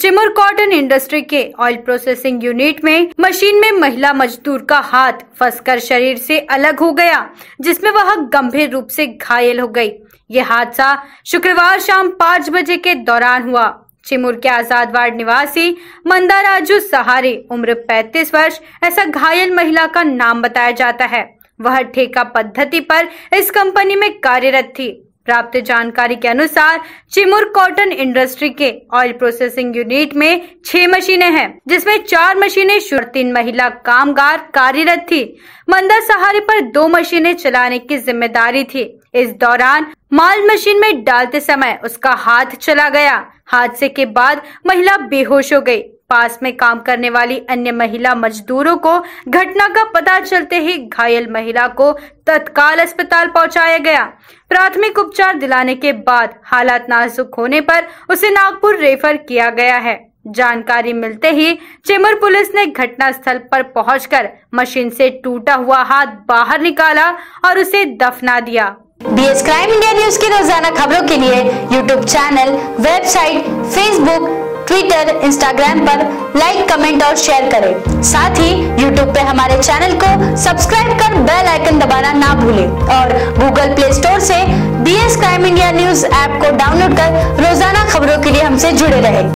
Chimur cotton industry के oil processing unit में machine में महिला मजदूर का हाथ फंसकर शरीर से अलग हो गया, जिसमें वह गंभीर रूप से घायल हो गई। ये हादसा शुक्रवार शाम 5 बजे के दौरान हुआ। चिमुर के आजाद वार्ड निवासी मंदा राजू सहारे उम्र 35 वर्ष ऐसा घायल महिला का नाम बताया जाता है। वह ठेका पद्धति पर इस कंपनी में कार्यरत थी। प्राप्त जानकारी के अनुसार चिमुर कॉटन इंडस्ट्री के ऑयल प्रोसेसिंग यूनिट में 6 मशीनें हैं, जिसमें 4 मशीनें 3 महिला कामगार कार्यरत थी। मंदा सहारे पर 2 मशीनें चलाने की जिम्मेदारी थी। इस दौरान माल मशीन में डालते समय उसका हाथ चला गया। हादसे के बाद महिला बेहोश हो गई। पास में काम करने वाली अन्य महिला मजदूरों को घटना का पता चलते ही घायल महिला को तत्काल अस्पताल पहुंचाया गया। प्राथमिक उपचार दिलाने के बाद हालात नाजुक होने पर उसे नागपुर रेफर किया गया है। जानकारी मिलते ही चिमुर पुलिस ने घटना स्थल पर पहुंचकर मशीन से टूटा हुआ हाथ बाहर निकाला और उसे दफना दिया। BS क्राइम इंडिया न्यूज की रोजाना खबरों के लिए YouTube channel, website, Facebook, Twitter, Instagram पर लाइक, कमेंट और शेयर करें। साथ ही यूट्यूब पे हमारे चैनल को सब्सक्राइब कर बेल आइकन दबाना ना भूलें और गूगल प्ले स्टोर से BS crime India news app को डाउनलोड कर रोजाना खबरों के लिए हमसे जुड़े रहें।